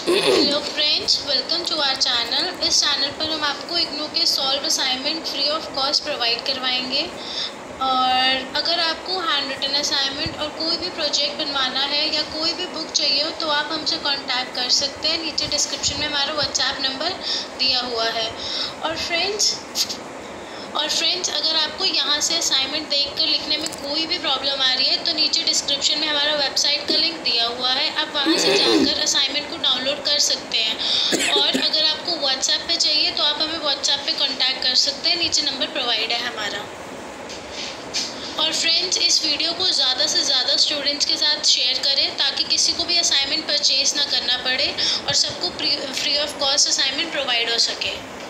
Hello friends, welcome to our channel. इस channel पर हम आपको इग्नू के solve assignment free of cost provide करवाएंगे। और अगर आपको हैंड रिटन असाइनमेंट और कोई भी प्रोजेक्ट बनवाना है या कोई भी बुक चाहिए हो तो आप हमसे कांटेक्ट कर सकते हैं। नीचे डिस्क्रिप्शन में हमारा व्हाट्सएप नंबर दिया हुआ है। और फ्रेंड्स अगर आपको यहाँ से असाइनमेंट देखकर लिखने में कोई भी प्रॉब्लम आ रही है तो नीचे डिस्क्रिप्शन में हमारा वेबसाइट का लिंक दिया हुआ है, आप वहाँ से जाकर असाइनमेंट को डाउनलोड कर सकते हैं। और अगर आपको व्हाट्सएप पे चाहिए तो आप हमें व्हाट्सएप पे कांटेक्ट कर सकते हैं, नीचे नंबर प्रोवाइड है हमारा। और फ्रेंड्स इस वीडियो को ज़्यादा से ज़्यादा स्टूडेंट्स के साथ शेयर करें ताकि किसी को भी असाइनमेंट परचेज़ ना करना पड़े और सबको free of cost assignment provide हो सके।